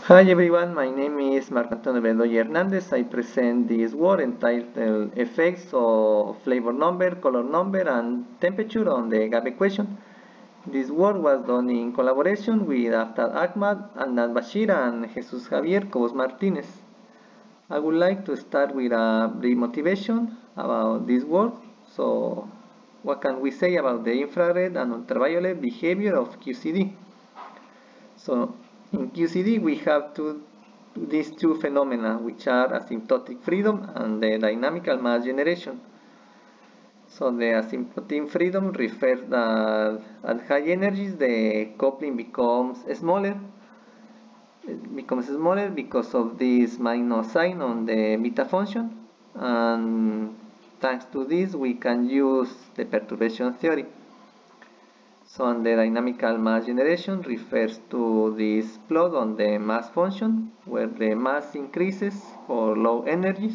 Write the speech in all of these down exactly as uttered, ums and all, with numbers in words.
Hi everyone, my name is Marco Antonio Bedoya Hernandez. I present this work entitled Effects of Flavor Number, Color Number, and Temperature on the gap equation. This work was done in collaboration with Aftab Ahmad, Adnan Bashir, and Jesus Javier Cobos Martinez. I would like to start with a brief motivation about this work. So, what can we say about the infrared and ultraviolet behavior of Q C D? So in Q C D we have two, these two phenomena, which are asymptotic freedom and the dynamical mass generation. So the asymptotic freedom refers that at high energies the coupling becomes smaller. It becomes smaller because of this minus sign on the beta function, and thanks to this we can use the perturbation theory. So on the dynamical mass generation refers to this plot on the mass function where the mass increases for low energies.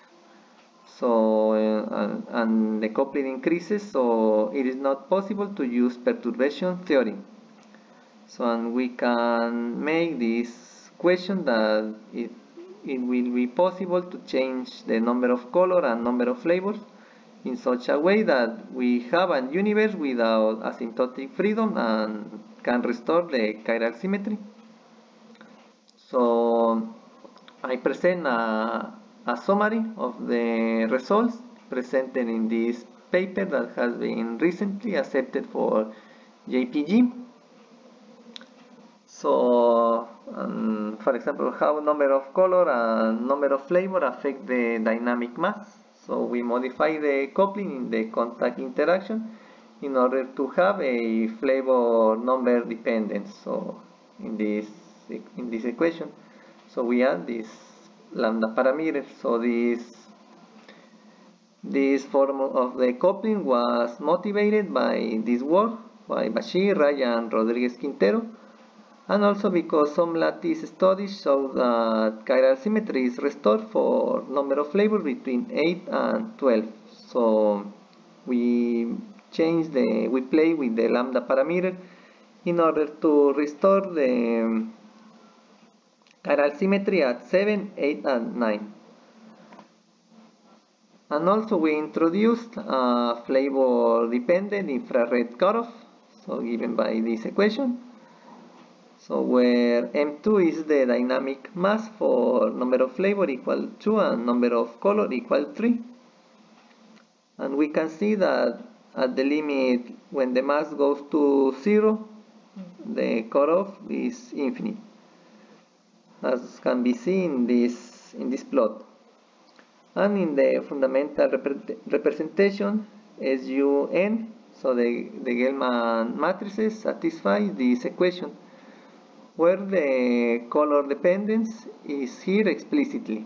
So uh, and, and the coupling increases, so it is not possible to use perturbation theory. So and we can make this question that it, it will be possible to change the number of color and number of flavors in such a way that we have a universe without asymptotic freedom and can restore the chiral symmetry. So I present a, a summary of the results presented in this paper that has been recently accepted for J P G. So, um, for example, how number of color and number of flavor affect the dynamic mass. So we modify the coupling in the contact interaction in order to have a flavor number dependence. So in this in this equation, so we add this lambda parameter. So this this form of the coupling was motivated by this work by Bashir, Raya, and Rodriguez Quintero, and also because some lattice studies show that chiral symmetry is restored for number of flavors between eight and twelve. So we change the, we play with the lambda parameter in order to restore the chiral symmetry at seven, eight, and nine. And also we introduced a flavor dependent infrared cutoff, so given by this equation. So where M two is the dynamic mass for number of flavor equal two and number of color equal three. And we can see that at the limit when the mass goes to zero, the cutoff is infinite, as can be seen in this, in this plot. And in the fundamental rep representation, S U N, so the, the Gell-Mann matrices satisfy this equation, where the color dependence is here explicitly.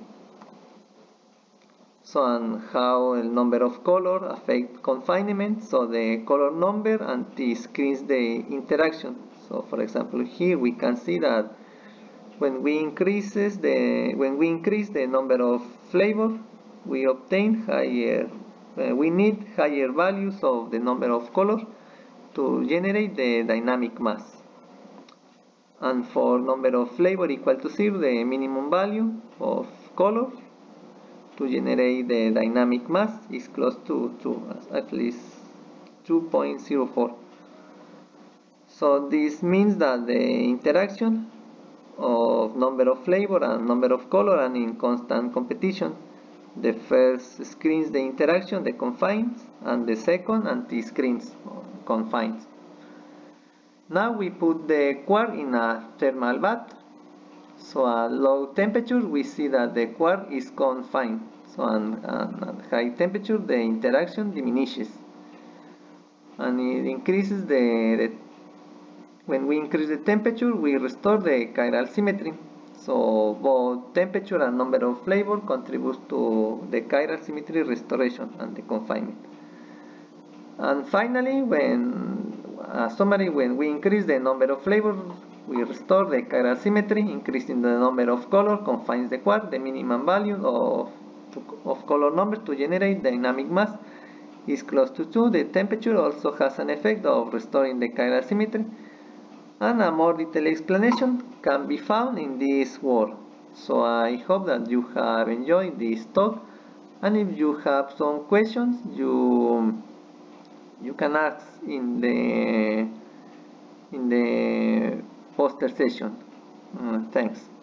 So and how the number of color affect confinement, so the color number anti-screens the interaction. So for example here we can see that when we increases the when we increase the number of flavor, we obtain higher uh, we need higher values of the number of color to generate the dynamic mass. And for number of flavor equal to zero, the minimum value of color to generate the dynamic mass is close to, to at least two point zero four. So this means that the interaction of number of flavor and number of color are in constant competition. The first screens the interaction, the confines, and the second anti-screens confines. Now we put the quark in a thermal bath. So at low temperature we see that the quark is confined. So at, at high temperature the interaction diminishes. And it increases the, the when we increase the temperature we restore the chiral symmetry. So both temperature and number of flavor contributes to the chiral symmetry restoration and the confinement. And finally, when uh, summary, when we increase the number of flavors, we restore the chiral symmetry. Increasing the number of color confines the quark. The minimum value of, of color number to generate dynamic mass is close to two. The temperature also has an effect of restoring the chiral symmetry. and a more detailed explanation can be found in this work. So I hope that you have enjoyed this talk, and if you have some questions, you you can ask in the in the poster session. Uh, thanks.